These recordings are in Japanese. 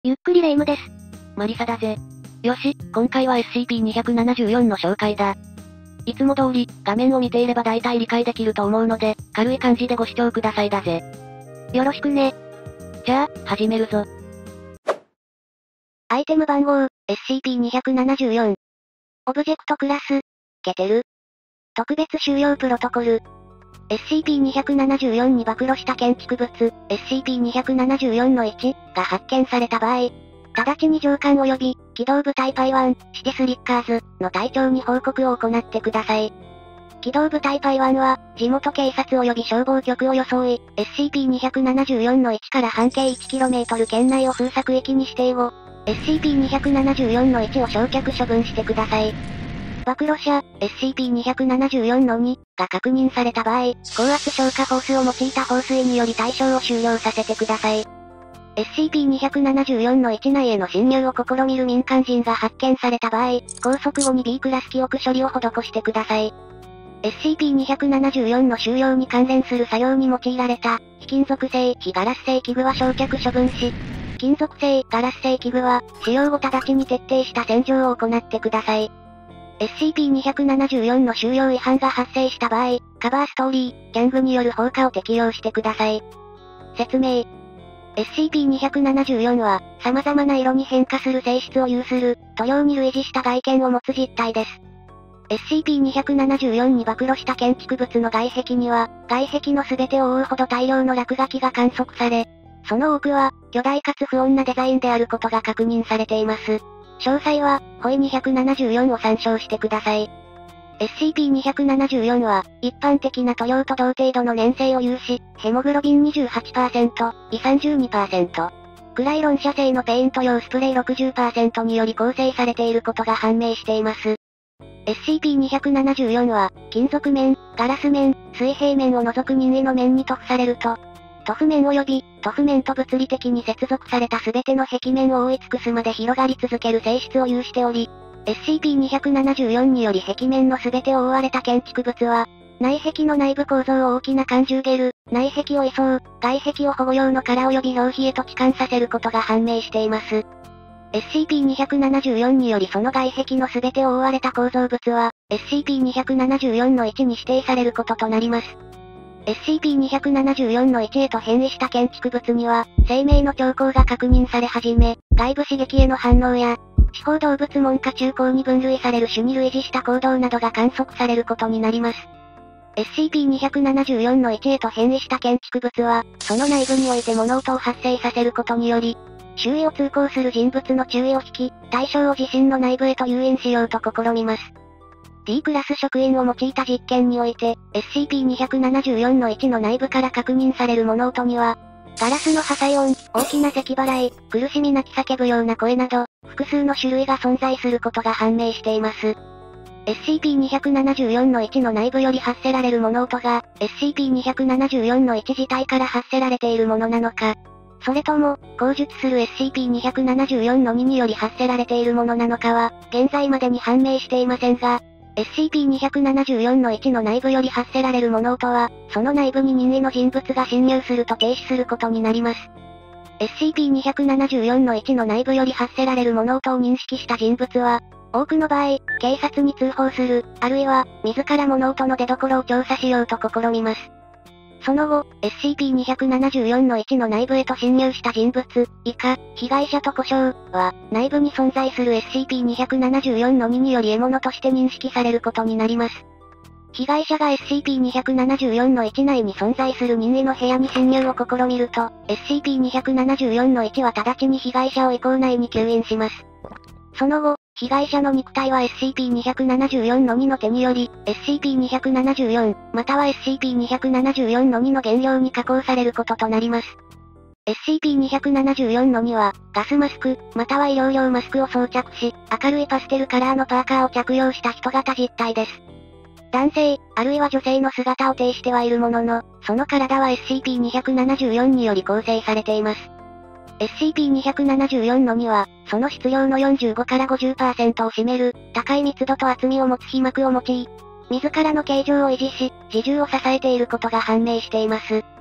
ゆっくりレ夢ムです。 マリサだぜ。よし、今回は SCP-274 の紹介だ。いつも通り、画面を見ていれば大体理解できると思うので、軽い感じでご視聴くださいだぜ。 よろしくね。 じゃあ、始めるぞ。 アイテム番号、SCP-274。オブジェクトクラス、ケテル。特別収容プロトコル。SCP-274 に暴露した建築物、SCP-274-1 が発見された場合、直ちに上官及び、機動部隊パイワン、シティスリッカーズの隊長に報告を行ってください。機動部隊パイワンは、地元警察及び消防局を装い、SCP-274-1 から半径 1km 圏内を封鎖域に指定後、SCP-274-1 を焼却処分してください。暴露者、SCP-274-2 が確認された場合、高圧消火ホースを用いた放水により対象を終了させてください。SCP-274-1 内への侵入を試みる民間人が発見された場合、拘束後に B クラス記憶処理を施してください。SCP-274 の収容に関連する作業に用いられた、非金属製、非ガラス製器具は焼却処分し、金属製、ガラス製器具は、使用後直ちに徹底した洗浄を行ってください。SCP-274 の収容違反が発生した場合、カバーストーリー、ギャングによる放火を適用してください。説明。SCP-274 は、様々な色に変化する性質を有する、塗料に類似した外見を持つ実体です。SCP-274 に暴露した建築物の外壁には、外壁の全てを覆うほど大量の落書きが観測され、その多くは、巨大かつ不穏なデザインであることが確認されています。詳細は、ホイ274を参照してください。SCP-274 は、一般的な塗料と同程度の粘性を有し、ヘモグロビン 28%、胃 32%、クライロン社製のペイント用スプレー 60% により構成されていることが判明しています。SCP-274 は、金属面、ガラス面、水平面を除く任意の面に塗布されると、塗布面及び、塗布面と物理的に接続された全ての壁面を覆い尽くすまで広がり続ける性質を有しており、SCP-274 により壁面の全てを覆われた建築物は、内壁の内部構造を大きな貫重ゲル、内壁を移送、外壁を保護用の殻及び表皮へと置換させることが判明しています。SCP-274 によりその外壁の全てを覆われた構造物は、SCP-274-1 に指定されることとなります。SCP-274-1 へと変異した建築物には、生命の兆候が確認され始め、外部刺激への反応や、四方動物門下中高に分類される種に類似した行動などが観測されることになります。SCP-274-1 へと変異した建築物は、その内部において物音を発生させることにより、周囲を通行する人物の注意を引き、対象を自身の内部へと誘引しようと試みます。D クラス職員を用いた実験において、SCP-274-1 の内部から確認される物音には、ガラスの破砕音、大きな咳払い、苦しみ泣き叫ぶような声など、複数の種類が存在することが判明しています。SCP-274-1 の内部より発せられる物音が、SCP-274-1 自体から発せられているものなのか、それとも、口述する SCP-274-2 により発せられているものなのかは、現在までに判明していませんが、SCP-274-1 の内部より発せられる物音は、その内部に任意の人物が侵入すると停止することになります。SCP-274-1 の内部より発せられる物音を認識した人物は、多くの場合、警察に通報する、あるいは、自ら物音の出所を調査しようと試みます。その後、SCP-274-1 の内部へと侵入した人物、以下、被害者と呼称は、内部に存在する SCP-274-2 により獲物として認識されることになります。被害者が SCP-274-1 内に存在する任意の部屋に侵入を試みると、SCP-274-1 は直ちに被害者を移行内に吸引します。その後、被害者の肉体は SCP-274-2 の手により、SCP-274、または SCP-274-2 の原料に加工されることとなります。SCP-274-2 は、ガスマスク、または医療用マスクを装着し、明るいパステルカラーのパーカーを着用した人型実体です。男性、あるいは女性の姿を呈してはいるものの、その体は SCP-274 により構成されています。SCP-274-2 は、その質量の45から 50% を占める、高い密度と厚みを持つ皮膜を用い、自らの形状を維持し、自重を支えていることが判明しています。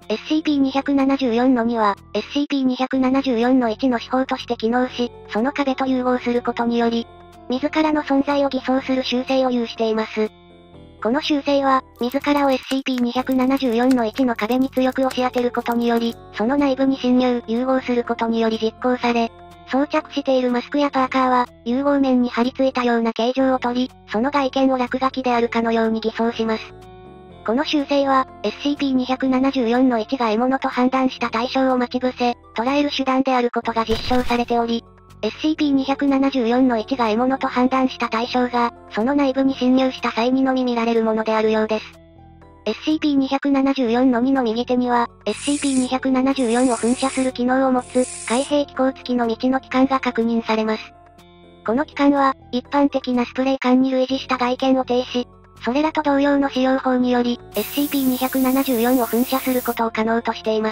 SCP-274 の2は、SCP-274 の1の手法として機能し、その壁と融合することにより、自らの存在を偽装する習性を有しています。この習性は、自らを SCP-274 の1の壁に強く押し当てることにより、その内部に侵入、融合することにより実行され、装着しているマスクやパーカーは、融合面に貼り付いたような形状をとり、その外見を落書きであるかのように偽装します。この習性は、SCP-274 の1が獲物と判断した対象を待ち伏せ、捕らえる手段であることが実証されており、SCP-274 の1が獲物と判断した対象が、その内部に侵入した際にのみ見られるものであるようです。SCP-274 の2の右手には、SCP-274 を噴射する機能を持つ、開閉気口付きの未知の器官が確認されます。この器官は、一般的なスプレー缶に類似した外見を呈し、それらと同様の使用法により、SCP-274 を噴射することを可能としています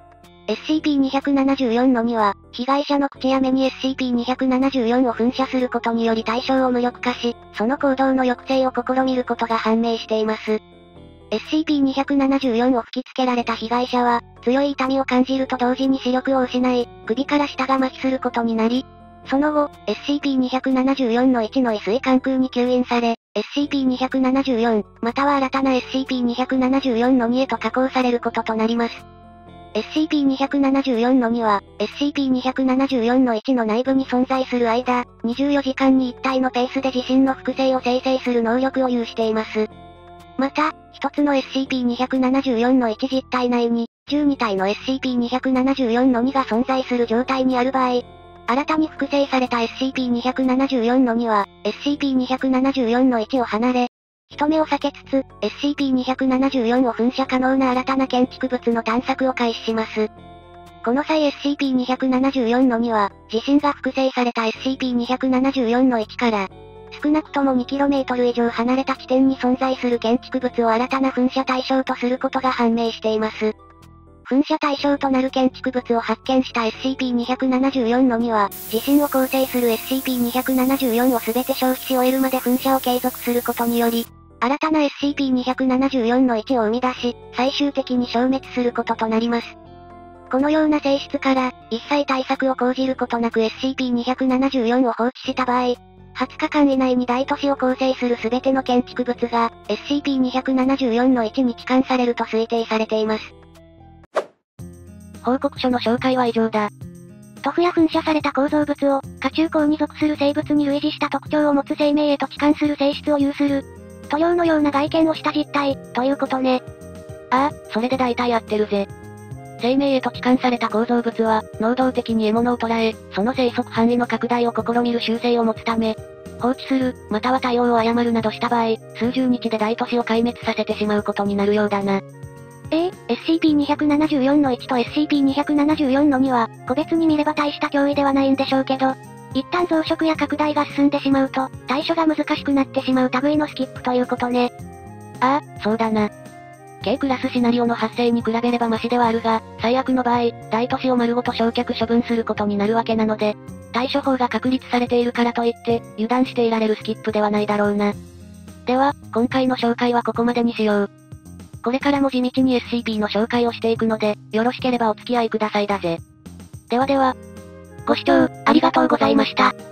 。SCP-274 の2は、被害者の口や目に SCP-274 を噴射することにより対象を無力化し、その行動の抑制を試みることが判明しています。SCP-274 を吹きつけられた被害者は、強い痛みを感じると同時に視力を失い、首から下が麻痺することになり、その後、SCP-274 の1の異水管空に吸引され、SCP-274、または新たな SCP-274 の2へと加工されることとなります。SCP-274 の2は、SCP-274 の1の内部に存在する間、24時間に1体のペースで自身の複製を生成する能力を有しています。また、一つの SCP-274 の1実体内に、12体の SCP-274 の2が存在する状態にある場合、新たに複製された SCP-274 の2は、SCP-274 の1を離れ、人目を避けつつ、SCP-274 を噴射可能な新たな建築物の探索を開始します。この際 SCP-274 の2は、自身が複製された SCP-274 の1から、少なくとも 2km 以上離れた地点に存在する建築物を新たな噴射対象とすることが判明しています。噴射対象となる建築物を発見した SCP-274 の2は、自身を構成する SCP-274 を全て消費し終えるまで噴射を継続することにより、新たな SCP-274 の1を生み出し、最終的に消滅することとなります。このような性質から、一切対策を講じることなく SCP-274 を放置した場合、20日間以内に大都市を構成する全ての建築物が、SCP-274 の1に帰還されると推定されています。 報告書の紹介は以上だ。 塗布や噴射された構造物を、下中孔に属する生物に類似した特徴を持つ生命へと帰還する性質を有する。塗料のような外見をした実体、ということね。 ああ、それで大体合ってるぜ。生命へと帰還された構造物は、能動的に獲物を捕らえ、その生息範囲の拡大を試みる習性を持つため、放置する、または対応を誤るなどした場合、数十日で大都市を壊滅させてしまうことになるようだな。 SCP-274 の1と SCP-274 の2は、個別に見れば大した脅威ではないんでしょうけど、一旦増殖や拡大が進んでしまうと、対処が難しくなってしまう類のスキップということね。 ああ、そうだな。K クラスシナリオの発生に比べればマシではあるが、最悪の場合、大都市を丸ごと焼却処分することになるわけなので、対処法が確立されているからといって、油断していられるスキップではないだろうな。では、今回の紹介はここまでにしよう。これからも地道に SCP の紹介をしていくので、よろしければお付き合いくださいだぜ。ではでは、ご視聴ありがとうございました。